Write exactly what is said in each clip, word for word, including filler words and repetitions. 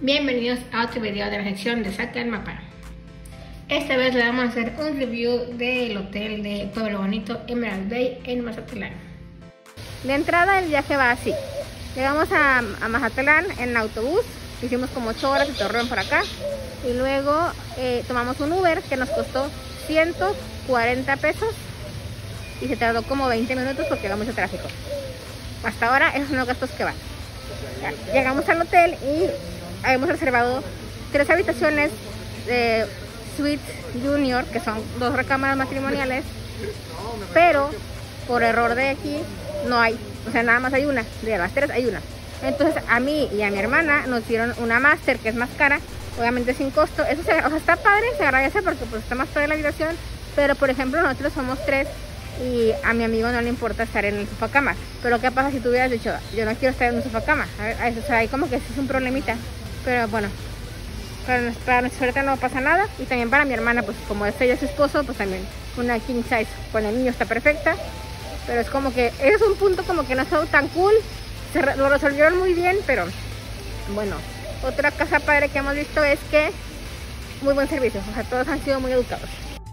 Bienvenidos a otro video de la sección de Saca el Mapa. Esta vez le vamos a hacer un review del hotel de Pueblo Bonito Emerald Bay en Mazatlán. De entrada el viaje va así. Llegamos a, a Mazatlán en autobús, hicimos como ocho horas de Torreón por acá y luego eh, tomamos un Uber que nos costó ciento cuarenta pesos y se tardó como veinte minutos porque había mucho tráfico. Hasta ahora esos son los gastos que van. Llegamos al hotel y habíamos reservado tres habitaciones de Suite Junior, que son dos recámaras matrimoniales, pero por error de aquí no hay, o sea, nada más hay una, de las tres hay una. Entonces a mí y a mi hermana nos dieron una Master, que es más cara, obviamente sin costo. Eso se, o sea, está padre, se agradece porque pues está más padre la habitación, pero por ejemplo nosotros somos tres y a mi amigo no le importa estar en el sofá cama. Pero ¿qué pasa si tú hubieras dicho, yo no quiero estar en un sofá cama? A ver, o sea, ahí como que es un problemita. Pero bueno, para, para nuestra suerte no pasa nada. Y también para mi hermana, pues como es ella su esposo, pues también una king size con el niño está perfecta. Pero es como que, es un punto como que no está tan cool. Se re, lo resolvieron muy bien, pero bueno. Otra cosa padre que hemos visto es que muy buen servicio, o sea, todos han sido muy educados.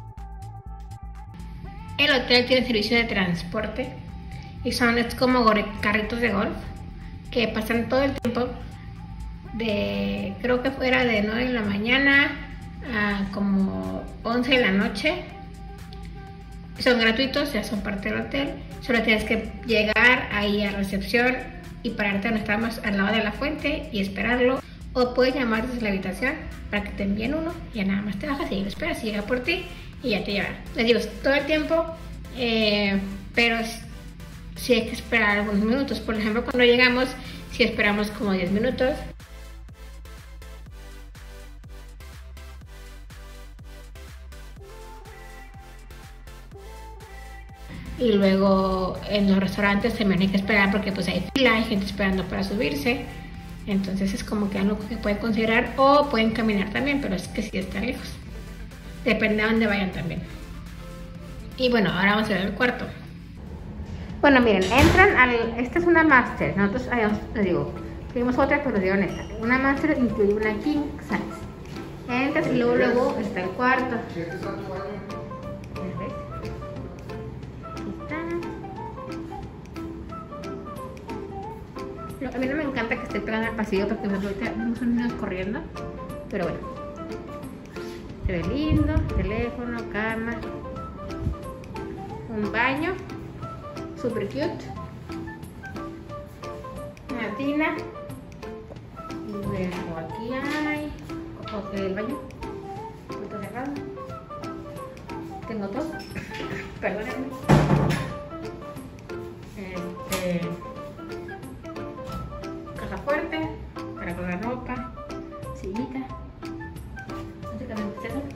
El hotel tiene servicio de transporte y son es como carritos de golf que pasan todo el tiempo, de creo que fuera de nueve de la mañana a como once de la noche. Son gratuitos, ya son parte del hotel. Solo tienes que llegar ahí a recepción y pararte donde estamos al lado de la fuente y esperarlo, o puedes llamar desde la habitación para que te envíen uno y ya nada más te bajas y lo esperas y llega por ti y ya te llevan. Les digo, todo el tiempo, eh, pero sí hay que esperar algunos minutos. Por ejemplo, cuando llegamos, sí esperamos como diez minutos. Y luego en los restaurantes también hay que esperar porque pues hay fila, hay gente esperando para subirse. Entonces es como que algo que pueden considerar, o pueden caminar también, pero es que sí está lejos. Depende de dónde vayan también. Y bueno, ahora vamos a ver el cuarto. Bueno, miren, entran al... Esta es una Master. Nosotros, ay, les digo, pedimos otra, pero dieron esta. Una Master incluye una king size. Entras y luego, luego está el cuarto. A mí no me encanta que esté pegada al pasillo porque me ahorita son niños corriendo, pero bueno, se ve lindo, teléfono, cama, un baño, super cute, una tina, y luego aquí hay el baño, punto cerrado, tengo todo, perdónenme, este... fuerte para colgar ropa, sillita, básicamente es eso.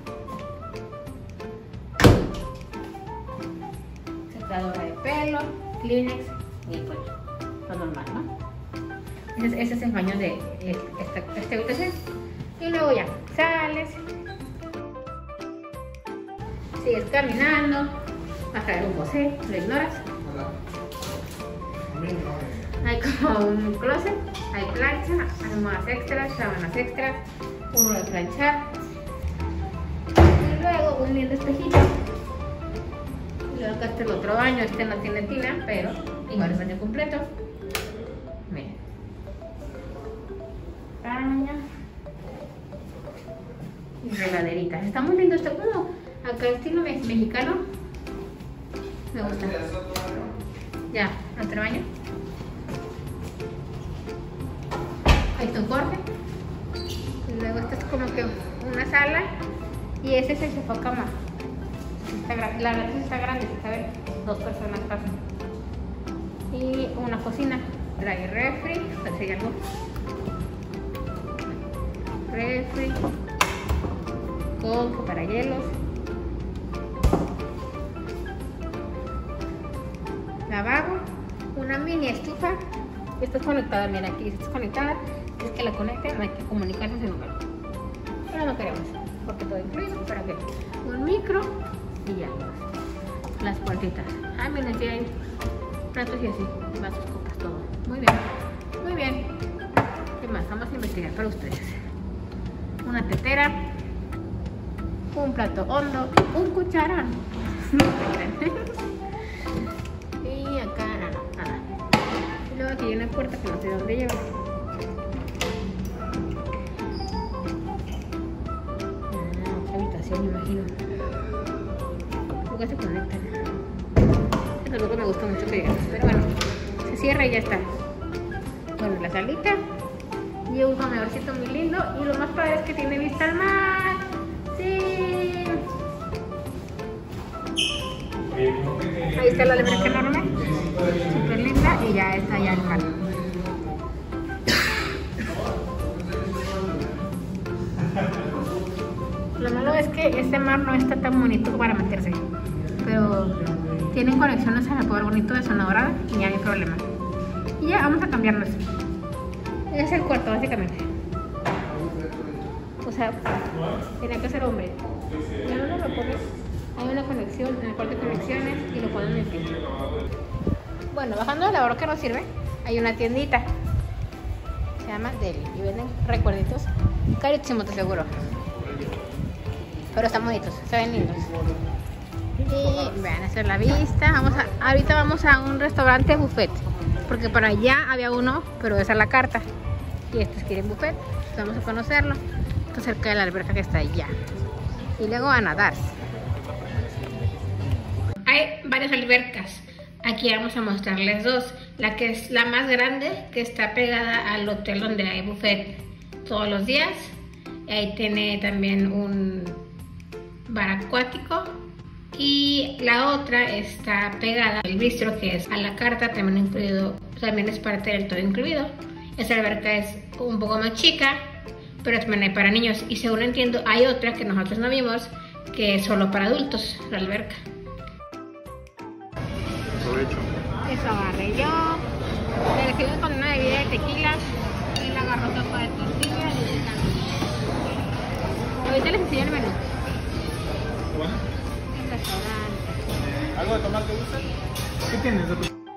Secadora de pelo, Kleenex y pues lo normal, ¿no? Ese, ese es el baño de esta, esta habitación. Y luego ya sales, sigues caminando, vas a ver un bosé, lo ignoras. Hay como un closet, hay plancha, almohadas extras, sábanas extras, uno de planchar y luego un lindo espejito. Y luego acá está el otro baño. Este no tiene tina, pero igual es baño completo. Miren, baño y regaderita. Está muy lindo, está como acá estilo mexicano. Me gusta. Ya, nuestro baño. Ahí está un corte. Y luego esta es como que una sala. Y ese es el sofá cama. Está, la verdad está grande, a ver, dos personas pasan. Y una cocina. Trae refri, así algo. Refri. Coco para hielos. Lavabo. Una mini estufa. Esta es conectada, mira, aquí está conectada. Si es que la conecten, no hay que comunicarse sin lugar. Pero no queremos, porque todo incluido. ¿Para qué? Un micro y ya. Las puertitas. Ah, miren, aquí hay platos y así, vasos, copas, todo. Muy bien, muy bien. ¿Qué más? Vamos a investigar para ustedes. una tetera, un plato hondo, un cucharón. Y acá nada, nada. Y luego aquí hay una puerta que no sé dónde lleva. Ah, otra habitación, me imagino. Nunca se conectan. Tampoco me gusta mucho que lleguemos, pero bueno, se cierra y ya está. Bueno, la salita y un comedorcito muy lindo, y lo más padre es que tiene vista al mar. Sí. Ahí está la alberca enorme, súper linda, y ya está ya el mar. Lo malo es que este mar no está tan bonito para meterse, pero tienen conexiones a la Pueblo Bonito de Zona Dorada y ya no hay problema. Y ya vamos a cambiarnos. Es el cuarto básicamente. O sea, tenía que ser hombre. Ya no lo pones. Hay una conexión en el cuarto de conexiones y lo ponen en el piso. Bueno, bajando del lavador que nos sirve, hay una tiendita. Se llama Deli y venden recuerditos carísimos, de seguro. Pero están bonitos, se ven lindos. Y vean, esa es la vista. Vamos a, ahorita vamos a un restaurante buffet, porque para allá había uno, pero esa es la carta. Y estos quieren buffet, entonces vamos a conocerlo. Está cerca de la alberca que está allá. Y luego a nadar. Hay varias albercas. Aquí vamos a mostrarles dos. La que es la más grande, que está pegada al hotel donde hay buffet todos los días. Y ahí tiene también un bar acuático. Y la otra está pegada al bistro, que es a la carta, también incluido, también es parte del todo incluido. Esta alberca es un poco más chica, pero también hay para niños. Y según entiendo, hay otra que nosotros no vimos, que es solo para adultos, la alberca. Aprovecho. Eso agarré yo. Le recibí con una bebida de tequila y la agarró sopa de tortilla y de carne. Ahorita les enseño el menú. Bueno. El restaurante. ¿Algo de tomar te gusta? ¿Qué tienes de tu...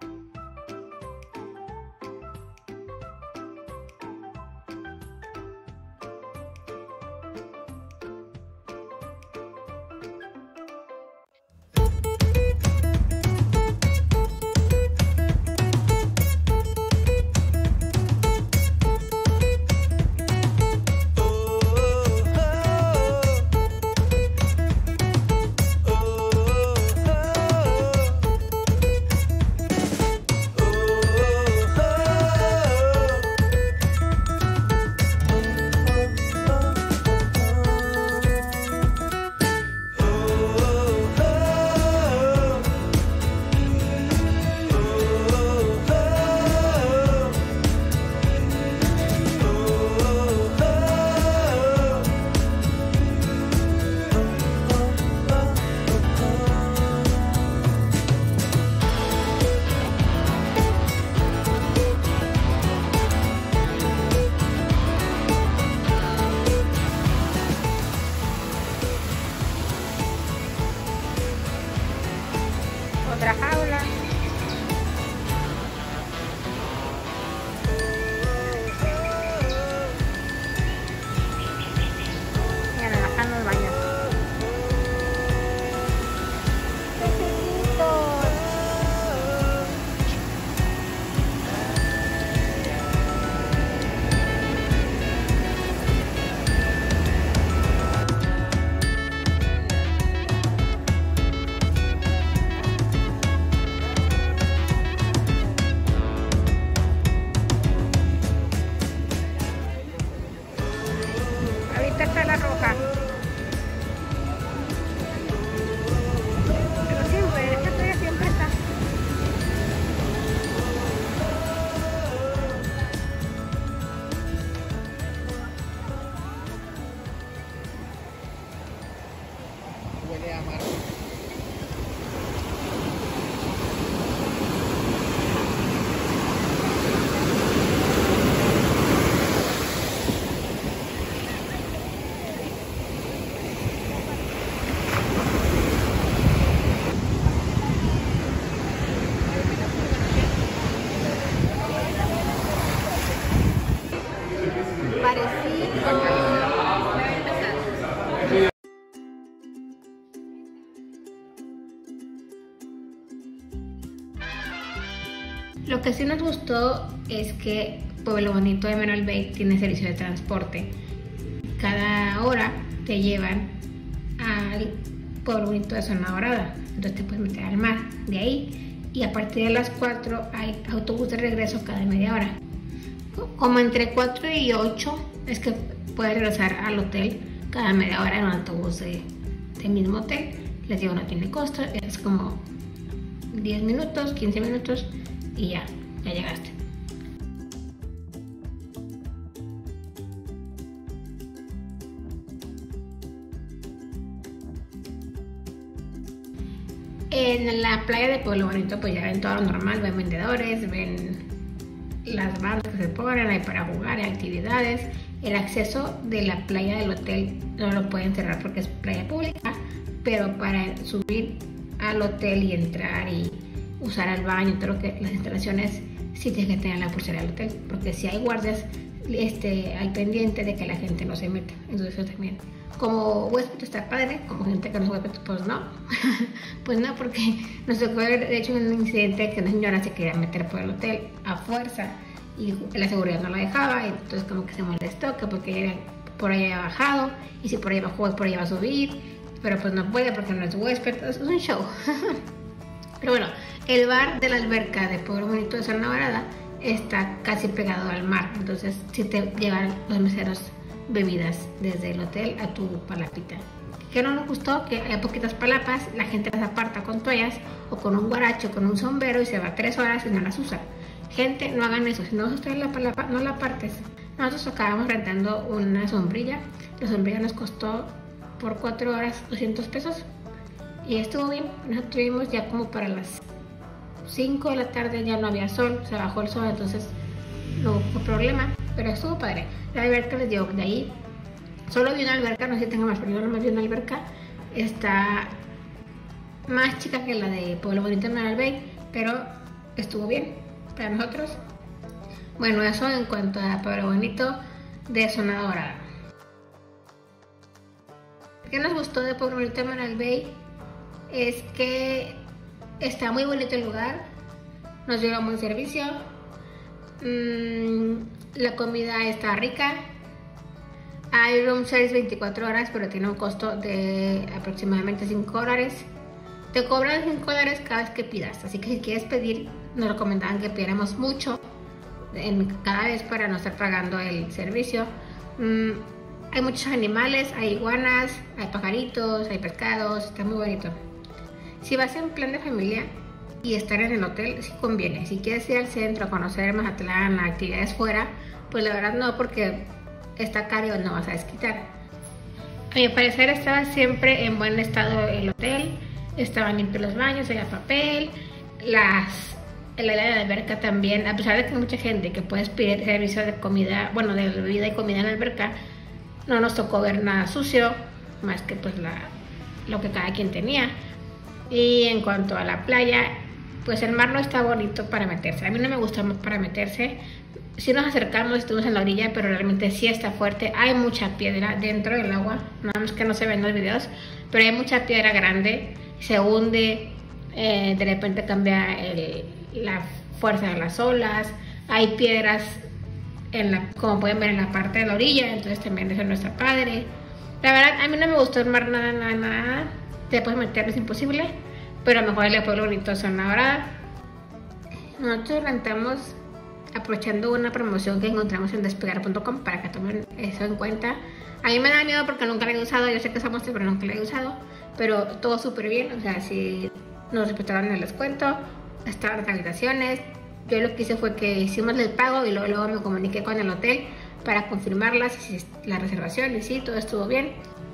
Otra jaula. Y ahora bajando el baño. Ahorita está la roja. Pero siempre, esta todavía siempre está. Huele a mar. Parecido. que sí nos gustó es que Pueblo Bonito Emerald Bay tiene servicio de transporte. Cada hora te llevan al Pueblo Bonito de Zona Dorada, entonces te puedes meter al mar de ahí, y a partir de las cuatro hay autobús de regreso cada media hora. Como entre cuatro y ocho es que puedes regresar al hotel cada media hora en un autobús de, del mismo hotel. Les digo, no tiene costo, es como diez minutos, quince minutos y ya, ya llegaste. En la playa de Pueblo Bonito pues ya ven todo lo normal, ven vendedores, ven las bandas que se ponen, hay para jugar, hay actividades. El acceso de la playa del hotel no lo pueden cerrar porque es playa pública, pero para subir al hotel y entrar y usar el baño, todo lo que las instalaciones, sí tienes que tener la pulsera del hotel, porque si hay guardias, este, hay pendiente de que la gente no se meta. Entonces eso también, como huésped está padre, como gente que no es huésped, pues no. Pues no, porque nos tocó de hecho un incidente que una señora se quería meter por el hotel a fuerza y la seguridad no la dejaba, y entonces como que se molestó que porque ella por ahí había bajado, y si por ahí bajó por ahí va a subir, pero pues no puede porque no es huésped. Es un show. Pero bueno, el bar de la alberca de Pueblo Bonito de Zona Dorada está casi pegado al mar, entonces sí te llevan los meseros bebidas desde el hotel a tu palapita. Que no nos gustó que hay poquitas palapas, la gente las aparta con toallas o con un guaracho, con un sombrero, y se va tres horas y no las usa. Gente, no hagan eso, si no vas a traer la palapa, no la apartes. Nosotros acabamos rentando una sombrilla, la sombrilla nos costó por cuatro horas doscientos pesos y estuvo bien. Nosotros tuvimos ya como para las cinco de la tarde, ya no había sol, se bajó el sol, entonces no hubo problema, pero estuvo padre. La alberca, les digo, de ahí solo vi una alberca, no sé si tengo más, pero yo no me vi una alberca, está más chica que la de Pueblo Bonito Emerald Bay, pero estuvo bien para nosotros. Bueno, eso en cuanto a Pueblo Bonito de Zona Dorada. ¿Qué nos gustó de Pueblo Bonito Emerald Bay? Es que está muy bonito el lugar, nos llega un buen servicio, mmm, la comida está rica, hay room service veinticuatro horas, pero tiene un costo de aproximadamente cinco dólares. Te cobran cinco dólares cada vez que pidas, así que si quieres pedir, nos recomendaban que pidiéramos mucho en cada vez para no estar pagando el servicio. Mm, hay muchos animales, hay iguanas, hay pajaritos, hay pescados, está muy bonito. Si vas en plan de familia y estar en el hotel, sí conviene. Si quieres ir al centro a conocer Mazatlán, actividades fuera, pues la verdad no, porque está caro y no vas a desquitar. A mi parecer estaba siempre en buen estado el hotel, estaban limpios los baños, había papel, las, el área de la alberca también, a pesar de que hay mucha gente que puedes pedir servicio de comida, bueno, de bebida y comida en la alberca, no nos tocó ver nada sucio, más que pues la, lo que cada quien tenía. Y en cuanto a la playa, pues el mar no está bonito para meterse. A mí no me gusta para meterse. Sí nos acercamos, estuvimos en la orilla, pero realmente sí está fuerte. Hay mucha piedra dentro del agua, nada más que no se ven los videos, pero hay mucha piedra grande, se hunde, eh, de repente cambia el, la fuerza de las olas. Hay piedras, en la, como pueden ver, en la parte de la orilla, entonces también eso no está padre. La verdad, a mí no me gustó el mar nada, nada, nada. Te puedes meter, es imposible, pero a lo mejor el Pueblo Bonito Zona Dorada. Nosotros rentamos aprovechando una promoción que encontramos en despegar punto com para que tomen eso en cuenta. A mí me da miedo porque nunca la he usado, yo sé que somos pero nunca la he usado, pero todo súper bien, o sea, si nos respetaron el descuento, estaban las habitaciones. Yo lo que hice fue que hicimos el pago y luego, luego me comuniqué con el hotel para confirmarlas, la reservación, y sí, todo estuvo bien.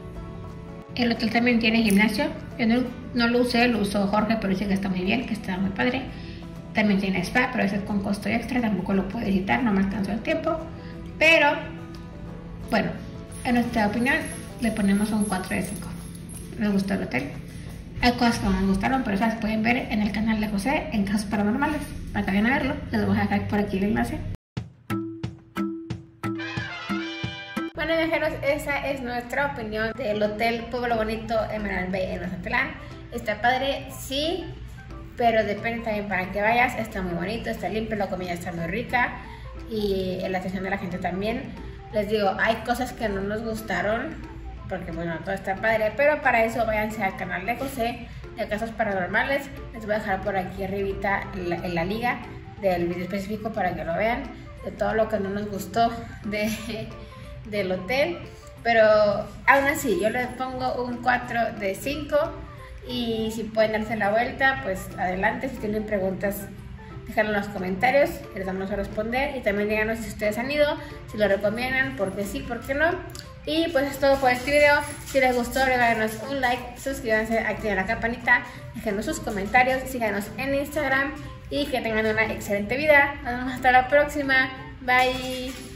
El hotel también tiene gimnasio, yo no, no lo usé, lo usó Jorge, pero dice que está muy bien, que está muy padre. También tiene spa, pero ese es con costo extra, tampoco lo puedo visitar, no me alcanzó el tiempo. Pero, bueno, en nuestra opinión le ponemos un cuatro de cinco. Nos gustó el hotel. Hay cosas que no nos gustaron, pero esas pueden ver en el canal de José, en Casos Paranormales, para que vayan a verlo. Les voy a dejar por aquí el enlace. Bueno, viajeros, esa es nuestra opinión del Hotel Pueblo Bonito Emerald Bay en Mazatlán. Está padre, sí, pero depende también para que vayas. Está muy bonito, está limpio, la comida está muy rica y la atención de la gente también. Les digo, hay cosas que no nos gustaron porque bueno, todo está padre, pero para eso váyanse al canal de José de Casos Paranormales. Les voy a dejar por aquí arribita en la, en la liga del video específico para que lo vean, de todo lo que no nos gustó de, del hotel. Pero aún así yo les pongo un cuatro de cinco y si pueden darse la vuelta, pues adelante. Si tienen preguntas, déjenlo en los comentarios, les vamos a responder. Y también díganos si ustedes han ido, si lo recomiendan, por qué sí, por qué no. Y pues es todo por este video. Si les gustó, regálenos un like, suscríbanse, activen la campanita, déjenos sus comentarios, síganos en Instagram y que tengan una excelente vida. Nos vemos hasta la próxima. Bye.